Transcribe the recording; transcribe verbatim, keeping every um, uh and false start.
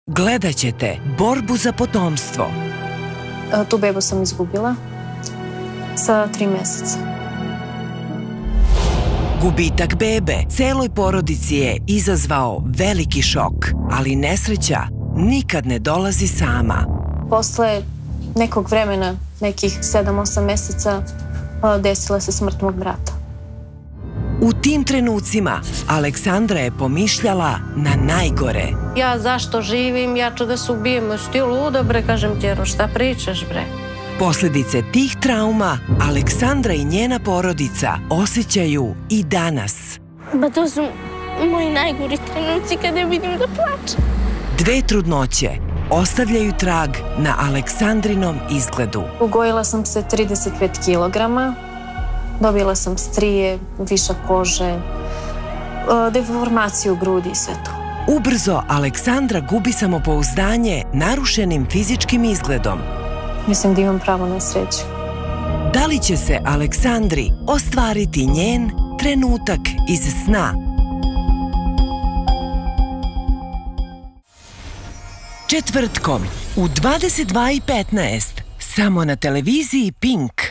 Gledat ćete borbu za potomstvo. Tu bebu sam izgubila sa tri meseca. Gubitak bebe celoj porodici je izazvao veliki šok, ali nesreća nikad ne dolazi sama. Posle nekog vremena, nekih sedam osam meseca, desila se smrt mog brata. U tim trenucima Aleksandra je pomišljala na najgore. Ja zašto živim, ja ću da se ubijem, ti luda bre, kažem Đero, šta pričaš bre? Posledice tih trauma Aleksandra i njena porodica osjećaju i danas. Ba to su moji najgori trenuci kada vidim da plačem. Dve trudnoće ostavljaju trag na Aleksandrinom izgledu. Ugojila sam se trideset pet kilograma, dobila sam strije, višak kože, deformaciju grudi i sve to. Ubrzo Aleksandra gubi samopouzdanje narušenim fizičkim izgledom. Mislim da imam pravo na sreću. Da li će se Aleksandri ostvariti njen trenutak iz sna? Četvrtkom u dvadeset dva i petnaest samo na televiziji Pink.